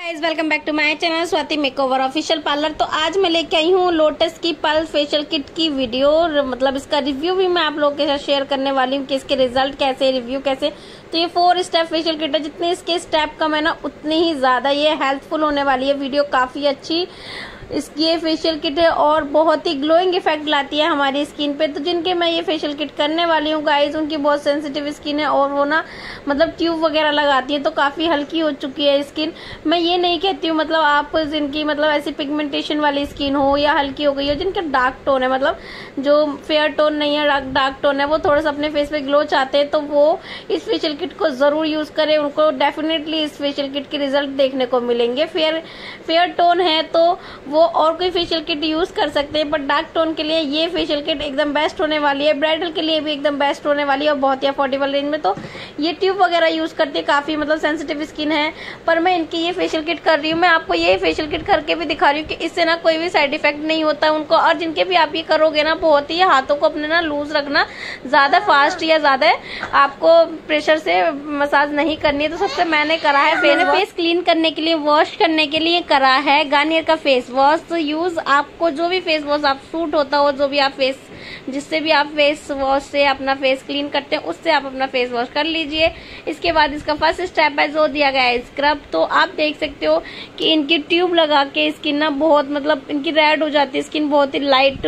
Guys welcome back to my channel Swati makeover official parlour. तो आज मैं लेके आई हूँ लोटस की पल फेशियल किट की वीडियो, मतलब इसका रिव्यू भी मैं आप लोगों के साथ शेयर करने वाली हूँ कि इसके रिजल्ट कैसे, रिव्यू कैसे। तो ये 4 स्टेप फेशियल किट है, जितने इसके स्टेप कम है ना उतनी ही ज्यादा ये हेल्पफुल होने वाली है। वीडियो काफी अच्छी इसकी ये फेशियल किट है और बहुत ही ग्लोइंग इफेक्ट लाती है हमारी स्किन पे। तो जिनके मैं ये फेशियल किट करने वाली हूँ गाइज, उनकी बहुत सेंसिटिव स्किन है और वो ना मतलब ट्यूब वगैरह लगाती है तो काफी हल्की हो चुकी है स्किन। मैं ये नहीं कहती हूँ मतलब आप जिनकी मतलब ऐसी पिगमेंटेशन वाली स्किन हो या हल्की हो गई हो, जिनका डार्क टोन है, मतलब जो फेयर टोन नहीं है डार्क टोन है, वो थोड़ा सा अपने फेस पे ग्लो चाहते हैं तो वो इस फेशियल किट को जरूर यूज करें। उनको डेफिनेटली इस फेशियल किट के रिजल्ट देखने को मिलेंगे। फेयर टोन है तो वो और कोई फेशियल किट यूज कर सकते हैं, बट डार्क टोन के लिए ये फेशियल किट एकदम बेस्ट होने वाली है। ब्राइडल के लिए भी एकदम बेस्ट होने वाली है और बहुत ही अफोर्डेबल रेंज में। तो ये ट्यूब वगैरह यूज करते हैं, काफी मतलब सेंसिटिव स्किन है, पर मैं इनकी ये फेशियल किट कर रही हूँ। मैं आपको ये फेशियल किट करके भी दिखा रही हूँ कि इससे ना कोई भी साइड इफेक्ट नहीं होता है उनको। और जिनके भी आप ये करोगे ना, बहुत ही हाथों को अपने ना लूज रखना, ज्यादा फास्ट या ज्यादा आपको प्रेशर से मसाज नहीं करनी है। तो सबसे मैंने करा है फेस क्लीन करने के लिए, वॉश करने के लिए करा है गार्नियर का फेस वॉश। यूज आपको जो भी फेस वॉश आप सूट होता हो, जो भी आप फेस जिससे भी आप फेस वॉश से अपना फेस क्लीन करते हैं, उससे आप अपना फेस वॉश कर लीजिए। इसके बाद इसका फर्स्ट स्टेप है जो दिया गया है स्क्रब। तो आप देख सकते हो कि इनकी ट्यूब लगा के स्किन ना बहुत मतलब इनकी रेड हो जाती है स्किन, बहुत ही लाइट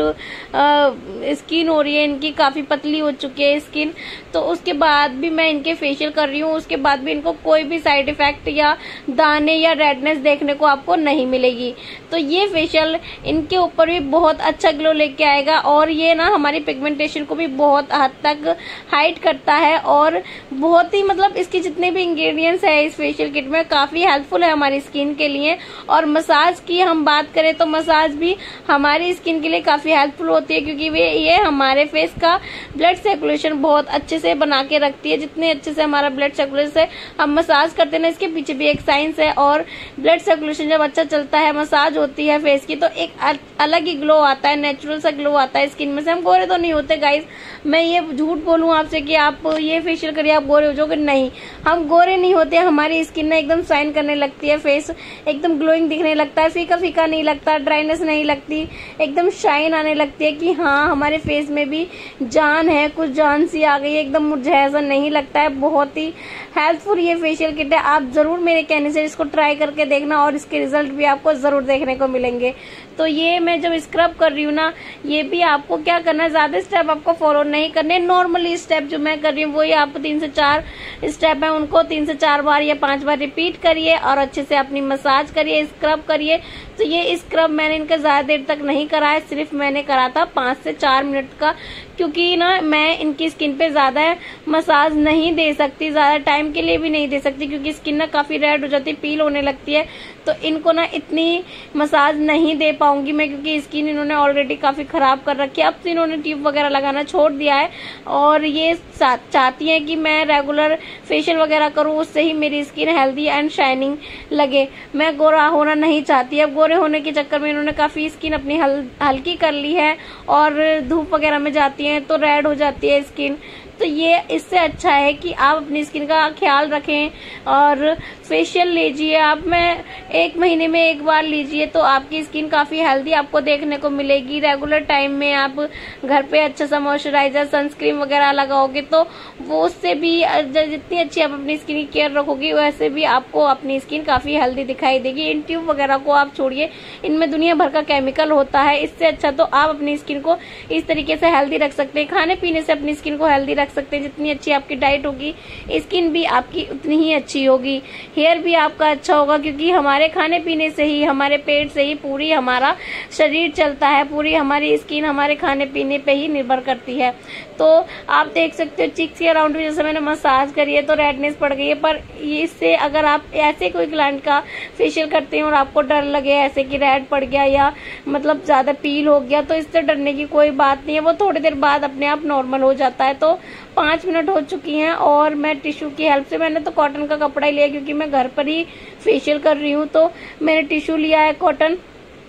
स्किन हो रही है इनकी, काफी पतली हो चुकी है स्किन। तो उसके बाद भी मैं इनके फेशियल कर रही हूँ, उसके बाद भी इनको कोई भी साइड इफेक्ट या दाने या रेडनेस देखने को आपको नहीं मिलेगी। तो ये फेशियल इनके ऊपर भी बहुत अच्छा ग्लो लेके आएगा और ये ना हमारी पिगमेंटेशन को भी बहुत हद तक हाइड करता है और बहुत ही मतलब इसके जितने भी इंग्रेडिएंट्स है इस फेशियल किट में काफी हेल्पफुल है हमारी स्किन के लिए। और मसाज की हम बात करें तो मसाज भी हमारी स्किन के लिए काफी हेल्पफुल होती है, क्योंकि ये हमारे फेस का ब्लड सर्कुलेशन बहुत अच्छे से बना के रखती है। जितने अच्छे से हमारा ब्लड सर्कुलेशन है हम मसाज करते हैं ना, इसके पीछे भी एक साइंस है। और ब्लड सर्कुलेशन जब अच्छा चलता है, मसाज होती है फेस की, तो एक अलग ही ग्लो आता है, नेचुरल सा ग्लो आता है स्किन में से। हम गोरे तो नहीं होते गाइज, मैं ये झूठ बोलूं आपसे कि आप ये फेशियल करिए आप गोरे हो जाओगे, नहीं, हम गोरे नहीं होते। हमारी स्किन ना एकदम शाइन करने लगती है, फेस एकदम ग्लोइंग दिखने लगता है, फीका फीका नहीं लगता, ड्राइनेस नहीं लगती, एकदम शाइन आने लगती है कि हाँ हमारे फेस में भी जान है, कुछ जान सी आ गई है, एकदम मुरझाया नहीं लगता है। बहुत ही हेल्पफुल ये फेशियल किट है, आप जरूर मेरे कहने से इसको ट्राई करके देखना और इसके रिजल्ट भी आपको जरूर देखने को मिलेंगे। तो ये मैं जब स्क्रब कर रही हूँ ना, ये भी आपको क्या करना है, ज्यादा स्टेप आपको फॉलो नहीं करने। नॉर्मली स्टेप जो मैं कर रही हूँ वही आप 3 से 4 स्टेप है, उनको 3 से 4 बार या 5 बार रिपीट करिए और अच्छे से अपनी मसाज करिए, स्क्रब करिए। तो ये स्क्रब मैंने इनका ज्यादा देर तक नहीं करा है, सिर्फ मैंने करा था 5 से 4 मिनट का, क्योंकि ना मैं इनकी स्किन पे ज्यादा मसाज नहीं दे सकती, ज्यादा टाइम के लिए भी नहीं दे सकती, क्योंकि स्किन ना काफी रेड हो जाती है, पील होने लगती है। तो इनको ना इतनी मसाज नहीं दे पाऊंगी मैं, क्योंकि स्किन इन्होंने ऑलरेडी काफी खराब कर रखी है। अब तो इन्होंने ट्यूब वगैरह लगाना छोड़ दिया है और ये चाहती हैं कि मैं रेगुलर फेशियल वगैरह करूं, उससे ही मेरी स्किन हेल्दी एंड शाइनिंग लगे। मैं गोरा होना नहीं चाहती। अब गोरे होने के चक्कर में इन्होंने काफी स्किन अपनी हल्की कर ली है और धूप वगैरह में जाती है तो रेड हो जाती है स्किन। तो ये इससे अच्छा है कि आप अपनी स्किन का ख्याल रखें और फेशियल लीजिए आप। मैं 1 महीने में 1 बार लीजिए तो आपकी स्किन काफी हेल्दी आपको देखने को मिलेगी। रेगुलर टाइम में आप घर पे अच्छा सा मॉइस्चराइजर सनस्क्रीन वगैरह लगाओगे तो वो उससे भी जितनी अच्छी आप अपनी स्किन की केयर रखोगी वैसे भी आपको अपनी स्किन काफी हेल्दी दिखाई देगी। इन ट्यूब वगैरह को आप छोड़िए, इनमें दुनिया भर का केमिकल होता है, इससे अच्छा तो आप अपनी स्किन को इस तरीके से हेल्दी रख सकते हैं। खाने पीने से अपनी स्किन को हेल्दी रख सकते हैं। जितनी अच्छी आपकी डाइट होगी स्किन भी आपकी उतनी ही अच्छी होगी, हेयर भी आपका अच्छा होगा, क्योंकि हमारे खाने पीने से ही, हमारे पेट से ही पूरी हमारा शरीर चलता है, पूरी हमारी स्किन हमारे खाने पीने पे ही निर्भर करती है। तो आप देख सकते हो चिक्स के अराउंड भी जैसे मैंने मसाज करी है तो रेडनेस पड़ गई है, पर इससे अगर आप ऐसे कोई क्लाइंट का फेशियल करते हैं और आपको डर लगे ऐसे कि रेड पड़ गया या मतलब ज्यादा पील हो गया, तो इससे डरने की कोई बात नहीं है, वो थोड़ी देर बाद अपने आप नॉर्मल हो जाता है। तो 5 मिनट हो चुकी हैं और मैं टिश्यू की हेल्प से, मैंने तो कॉटन का कपड़ा ही लिया क्योंकि मैं घर पर ही फेशियल कर रही हूँ, तो मैंने टिश्यू लिया है कॉटन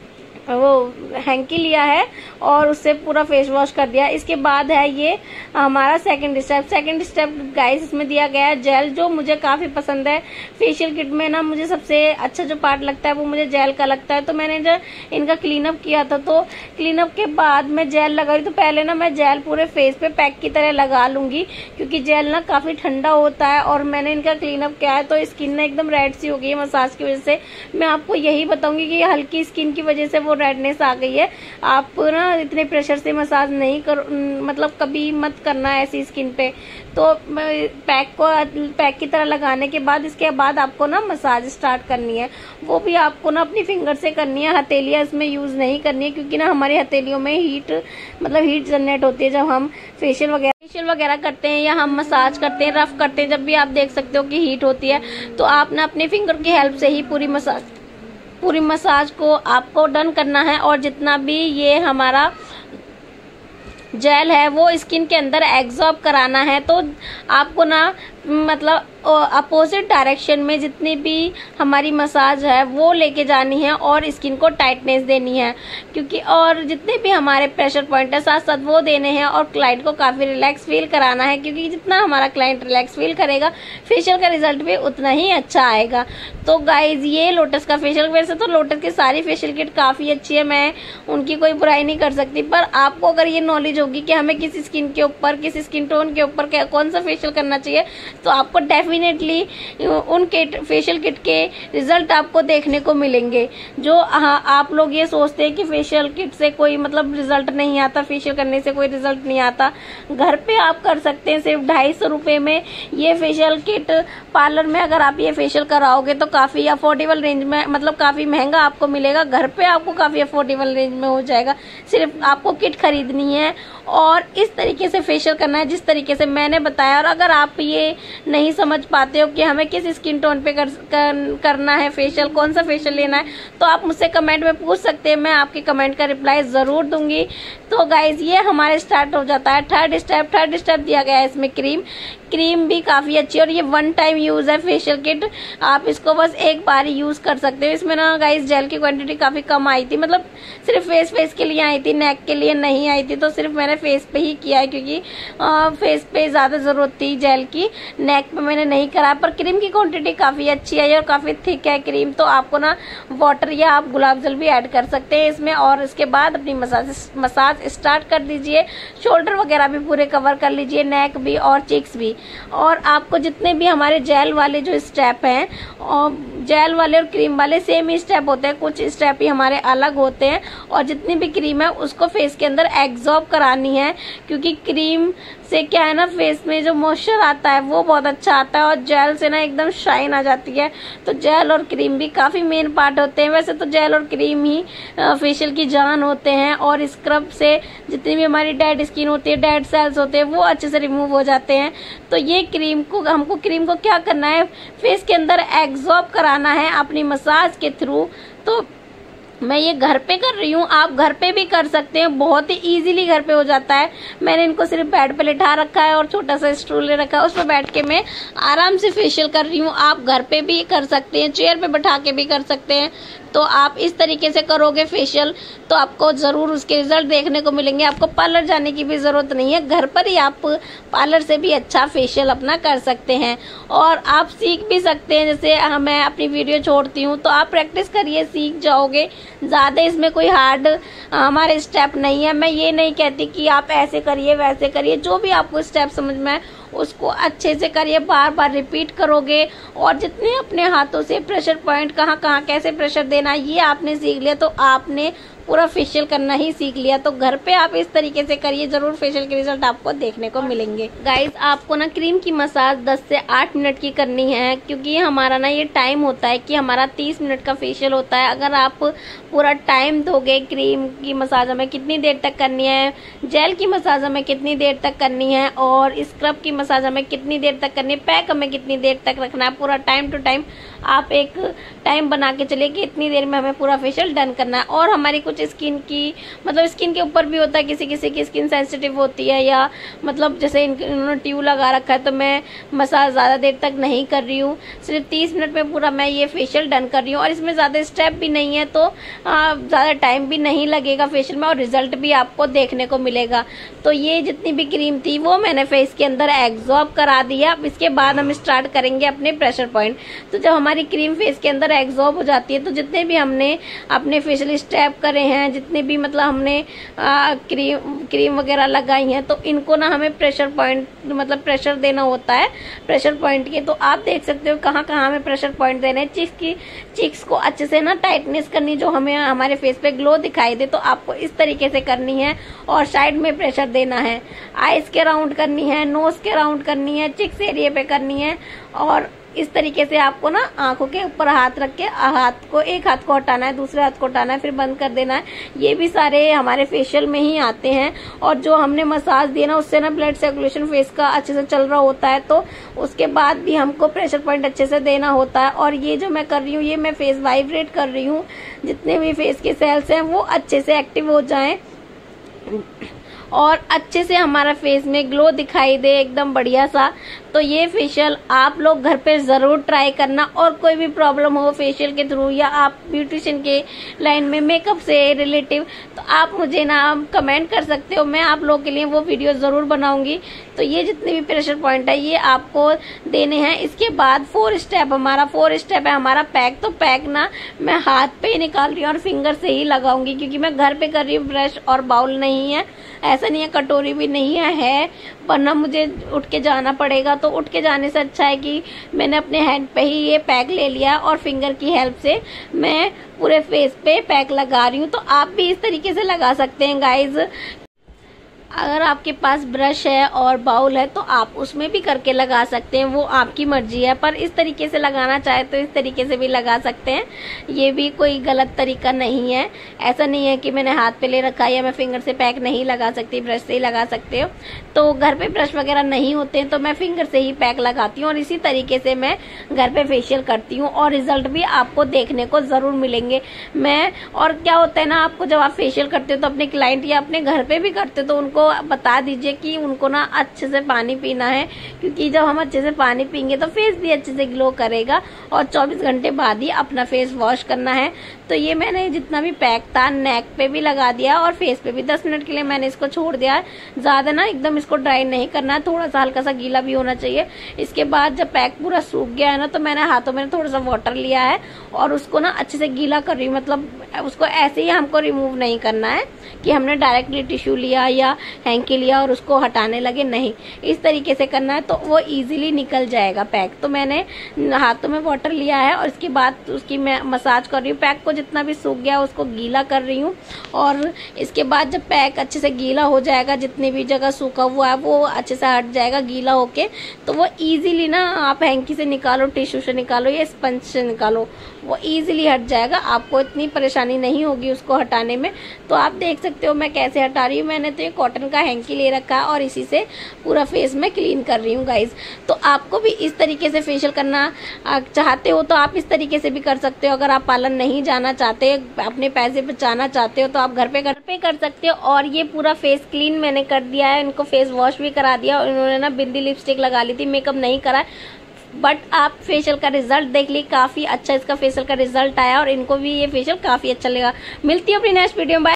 वो हैंकी लिया है और उससे पूरा फेस वॉश कर दिया। इसके बाद है ये हमारा सेकंड स्टेप गाइस, इसमें दिया गया है जेल, जो मुझे काफी पसंद है। फेशियल किट में ना मुझे सबसे अच्छा जो पार्ट लगता है वो मुझे जेल का लगता है। तो मैंने जो इनका क्लीन अप किया था, तो क्लीन अप के बाद मैं जेल लगाई। तो पहले ना मैं जेल पूरे फेस पे पैक की तरह लगा लूंगी, क्योंकि जेल ना काफी ठंडा होता है। और मैंने इनका क्लीन अप किया है तो स्किन ना एकदम रेड सी हो गई है मसाज की वजह से। मैं आपको यही बताऊंगी कि हल्की स्किन की वजह से वो रेडनेस आ गई है। आप ना इतने प्रेशर से मसाज नहीं कर, मतलब कभी मत करना ऐसी स्किन पे। तो पैक की तरह लगाने के बाद इसके बाद आपको ना मसाज स्टार्ट करनी है। वो भी आपको ना अपनी फिंगर से करनी है, हथेलियां इसमें यूज नहीं करनी है, क्योंकि ना हमारी हथेलियों में हीट जनरेट होती है जब हम फेशियल वगैरह करते हैं या हम मसाज करते हैं, रफ करते हैं। जब भी आप देख सकते हो कि हीट होती है, तो आप ना अपने फिंगर की हेल्प से ही पूरी मसाज को आपको डन करना है। और जितना भी ये हमारा जेल है वो स्किन के अंदर एब्जॉर्ब कराना है। तो आपको ना मतलब अपोजिट डायरेक्शन में जितनी भी हमारी मसाज है वो लेके जानी है और स्किन को टाइटनेस देनी है, क्योंकि और जितने भी हमारे प्रेशर पॉइंट है साथ साथ वो देने हैं और क्लाइंट को काफी रिलैक्स फील कराना है, क्योंकि जितना हमारा क्लाइंट रिलैक्स फील करेगा फेशियल का रिजल्ट भी उतना ही अच्छा आएगा। तो गाइज ये लोटस का फेशियल, वैसे तो लोटस की सारी फेशियल किट काफी अच्छी है, मैं उनकी कोई बुराई नहीं कर सकती, पर आपको अगर ये नॉलेज होगी कि हमें किस स्किन के ऊपर, किस स्किन टोन के ऊपर कौन सा फेशियल करना चाहिए, तो आपको डेफिनेटली उन फेशियल किट के रिजल्ट आपको देखने को मिलेंगे। जो आप लोग ये सोचते हैं कि फेशियल किट से कोई मतलब रिजल्ट नहीं आता, फेशियल करने से कोई रिजल्ट नहीं आता, घर पे आप कर सकते हैं। सिर्फ 250 रुपए में ये फेशियल किट पार्लर में अगर आप ये फेशियल कराओगे तो काफी अफोर्डेबल रेंज में, मतलब काफी महंगा आपको मिलेगा, घर पे आपको काफी अफोर्डेबल रेंज में हो जाएगा। सिर्फ आपको किट खरीदनी है और इस तरीके से फेशियल करना है जिस तरीके से मैंने बताया। और अगर आप ये नहीं समझ पाते हो कि हमें किस स्किन टोन पे करना है फेशियल, कौन सा फेशियल लेना है, तो आप मुझसे कमेंट में पूछ सकते हैं, मैं आपके कमेंट का रिप्लाई जरूर दूंगी। तो गाइज ये हमारे स्टार्ट हो जाता है थर्ड स्टेप दिया गया है इसमें क्रीम भी काफी अच्छी है और ये 1 टाइम यूज है फेशियल किट, आप इसको बस एक बार ही यूज कर सकते हो। इसमें ना गाइस जेल की क्वांटिटी काफी कम आई थी, मतलब सिर्फ फेस के लिए आई थी, नेक के लिए नहीं आई थी। तो सिर्फ मैंने फेस पे ही किया है, क्योंकि फेस पे ज्यादा जरूरत थी जेल की, नेक पे मैंने नहीं करा। पर क्रीम की क्वांटिटी काफी अच्छी है और काफी थिक है क्रीम, तो आपको ना वाटर या आप गुलाब जल भी ऐड कर सकते हैं इसमें। और इसके बाद अपनी मसाज स्टार्ट कर दीजिए, शोल्डर वगैरह भी पूरे कवर कर लीजिए, नेक भी और चिक्स भी। और आपको जितने भी हमारे जेल वाले जो स्टेप हैं, और जेल वाले और क्रीम वाले सेम ही स्टेप होते हैं, कुछ स्टेप ही हमारे अलग होते हैं। और जितनी भी क्रीम है उसको फेस के अंदर एब्जॉर्ब करानी है, क्योंकि क्रीम से क्या है ना, फेस में जो मॉइस्चर आता है वो बहुत अच्छा आता है और जेल से ना एकदम शाइन आ जाती है। तो जेल और क्रीम भी काफी मेन पार्ट होते हैं। वैसे तो जेल और क्रीम ही फेशियल की जान होते हैं और स्क्रब से जितनी भी हमारी डेड स्किन होती है, डेड सेल्स होते हैं, वो अच्छे से रिमूव हो जाते हैं। तो ये हमको क्रीम को क्या करना है, फेस के अंदर एब्जॉर्ब कराना है अपनी मसाज के थ्रू। तो मैं ये घर पे कर रही हूँ, आप घर पे भी कर सकते हैं, बहुत ही इजीली घर पे हो जाता है। मैंने इनको सिर्फ बेड पे लिटा रखा है और छोटा सा स्टूल ले रखा है, उस पर बैठ के मैं आराम से फेशियल कर रही हूँ। आप घर पे भी कर सकते हैं, चेयर पे बैठा के भी कर सकते हैं। तो आप इस तरीके से करोगे फेशियल तो आपको जरूर उसके रिजल्ट देखने को मिलेंगे। आपको पार्लर जाने की भी जरूरत नहीं है, घर पर ही आप पार्लर से भी अच्छा फेशियल अपना कर सकते हैं। और आप सीख भी सकते हैं, जैसे मैं अपनी वीडियो छोड़ती हूँ तो आप प्रैक्टिस करिए, सीख जाओगे। ज्यादा इसमें कोई हार्ड हमारे स्टेप नहीं है। मैं ये नहीं कहती कि आप ऐसे करिए वैसे करिए, जो भी आपको स्टेप समझ में आए उसको अच्छे से करिए, बार बार रिपीट करोगे। और जितने अपने हाथों से प्रेशर पॉइंट कहाँ कहाँ कैसे प्रेशर देना ये आपने सीख लिया, तो आपने पूरा फेशियल करना ही सीख लिया। तो घर पे आप इस तरीके से करिए, जरूर फेशियल के रिजल्ट आपको देखने को मिलेंगे। गाइस आपको ना क्रीम की मसाज 10 से 8 मिनट की करनी है, क्योंकि हमारा ना ये टाइम होता है कि हमारा 30 मिनट का फेशियल होता है। अगर आप पूरा टाइम दोगे, क्रीम की मसाज हमें कितनी देर तक करनी है, जेल की मसाज हमें कितनी देर तक करनी है और स्क्रब की मसाज हमें कितनी देर तक करनी है, पैक हमें कितनी देर तक रखना है, पूरा टाइम टू टाइम आप एक टाइम बना के चलिए कि इतनी देर में हमें पूरा फेशियल डन करना है। और हमारी कुछ स्किन की मतलब स्किन के ऊपर भी होता है, किसी किसी की स्किन सेंसिटिव होती है, या मतलब जैसे इन्होंने ट्यूब लगा रखा है तो मैं मसाज ज़्यादा देर तक नहीं कर रही हूँ, सिर्फ 30 मिनट में पूरा मैं ये फेशियल डन कर रही हूँ। और इसमें ज़्यादा स्टेप भी नहीं है तो ज़्यादा टाइम भी नहीं लगेगा फेशियल में, और रिजल्ट भी आपको देखने को मिलेगा। तो ये जितनी भी क्रीम थी वो मैंने फेस के अंदर एब्जॉर्ब करा दिया। इसके बाद हम स्टार्ट करेंगे अपने प्रेशर पॉइंट। तो जब हमारी क्रीम फेस के अंदर एब्जॉर्ब हो जाती है तो जितने भी हमने अपने फेशियल स्टेप करे हैं, जितने भी मतलब हमने क्रीम वगैरह लगाई हैं, तो इनको ना हमें प्रेशर पॉइंट मतलब प्रेशर देना होता है प्रेशर पॉइंट के। तो आप देख सकते हो कहाँ कहाँ हमें प्रेशर पॉइंट देने हैं। चिक्स को अच्छे से ना टाइटनेस करनी, जो हमें हमारे फेस पे ग्लो दिखाई दे, तो आपको इस तरीके से करनी है। और साइड में प्रेशर देना है, आईज के राउंड करनी है, नोज के राउंड करनी है, चिक्स एरिया पे करनी है। और इस तरीके से आपको ना आंखों के ऊपर हाथ रख के एक हाथ को हटाना है, दूसरे हाथ को हटाना है, फिर बंद कर देना है। ये भी सारे हमारे फेशियल में ही आते हैं। और जो हमने मसाज दिया ना उससे ना ब्लड सर्कुलेशन फेस का अच्छे से चल रहा होता है, तो उसके बाद भी हमको प्रेशर पॉइंट अच्छे से देना होता है। और ये जो मैं कर रही हूँ, ये मैं फेस वाइब्रेट कर रही हूँ, जितने भी फेस के सेल्स हैं वो अच्छे से एक्टिव हो जाएं और अच्छे से हमारा फेस में ग्लो दिखाई दे एकदम बढ़िया सा। तो ये फेशियल आप लोग घर पे जरूर ट्राई करना। और कोई भी प्रॉब्लम हो फेशियल के थ्रू, या आप ब्यूटिशियन के लाइन में मेकअप से रिलेटिव, तो आप मुझे ना कमेंट कर सकते हो, मैं आप लोगों के लिए वो वीडियो जरूर बनाऊंगी। तो ये जितने भी प्रेशर पॉइंट है ये आपको देने हैं। इसके बाद 4 स्टेप है हमारा पैक। तो पैक ना मैं हाथ पे ही निकाल रही हूँ और फिंगर से ही लगाऊंगी, क्योंकि मैं घर पे कर रही हूँ, ब्रश और बाउल नहीं है, ऐसा नहीं है, कटोरी भी नहीं है, वरना मुझे उठ के जाना पड़ेगा। तो उठ के जाने से अच्छा है कि मैंने अपने हैंड पे ही ये पैक ले लिया और फिंगर की हेल्प से मैं पूरे फेस पे पैक लगा रही हूँ। तो आप भी इस तरीके से लगा सकते हैं गाइज। अगर आपके पास ब्रश है और बाउल है तो आप उसमें भी करके लगा सकते हैं, वो आपकी मर्जी है। पर इस तरीके से लगाना चाहे तो इस तरीके से भी लगा सकते हैं, ये भी कोई गलत तरीका नहीं है। ऐसा नहीं है कि मैंने हाथ पे ले रखा है या मैं फिंगर से पैक नहीं लगा सकती, ब्रश से ही लगा सकते हो। तो घर पे ब्रश वगैरह नहीं होते हैं तो मैं फिंगर से ही पैक लगाती हूँ और इसी तरीके से मैं घर पे फेशियल करती हूँ और रिजल्ट भी आपको देखने को जरूर मिलेंगे। और क्या होता है ना, आपको जब आप फेशियल करते हो तो अपने क्लाइंट या अपने घर पे भी करते हो तो उनको बता दीजिए कि उनको ना अच्छे से पानी पीना है, क्योंकि जब हम अच्छे से पानी पीएंगे तो फेस भी अच्छे से ग्लो करेगा। और 24 घंटे बाद ही अपना फेस वॉश करना है। तो ये मैंने जितना भी पैक था नेक पे भी लगा दिया और फेस पे भी 10 मिनट के लिए मैंने इसको छोड़ दिया है। ज्यादा ना एकदम इसको ड्राई नहीं करना है, थोड़ा सा हल्का सा गीला भी होना चाहिए। इसके बाद जब पैक पूरा सूख गया है ना, तो मैंने हाथों में थोड़ा सा वाटर लिया है और उसको ना अच्छे से गीला कर रही हूँ। मतलब उसको ऐसे ही हमको रिमूव नहीं करना है कि हमने डायरेक्टली टिश्यू लिया या हैंकी लिया और उसको हटाने लगे, नहीं, इस तरीके से करना है तो वो इजीली निकल जाएगा पैक। तो मैंने हाथों में वाटर लिया है और इसके बाद उसकी मैं मसाज कर रही हूँ। पैक को जितना भी सूख गया उसको गीला कर रही हूँ और इसके बाद जब पैक अच्छे से गीला हो जाएगा, जितनी भी जगह सूखा हुआ है वो अच्छे से हट जाएगा गीला होके, तो वो इजीली ना आप हैंकी से निकालो, टिश्यू से निकालो या स्पंज से निकालो, वो इजीली हट जाएगा। आपको इतनी परेशानी नहीं होगी उसको हटाने में। तो आप देख सकते हो मैं कैसे हटा रही हूँ। मैंने तो ये कॉटन का हैंकी ले रखा है और इसी से पूरा फेस में क्लीन कर रही हूँ गाइज। तो आपको भी इस तरीके से फेशियल करना चाहते हो तो आप इस तरीके से भी कर सकते हो। अगर आप पार्लर नहीं जाना चाहते, अपने पैसे बचाना चाहते हो, तो आप घर पे कर सकते हो। और ये पूरा फेस क्लीन मैंने कर दिया है, इनको फेस वॉश भी करा दिया और इन्होंने ना बिंदी लिपस्टिक लगा ली थी, मेकअप नहीं करा। बट आप फेशियल का रिजल्ट देख ली, काफी अच्छा इसका फेशियल का रिजल्ट आया और इनको भी ये फेशियल काफी अच्छा लगा। मिलती है अपनी नेक्स्ट वीडियो में।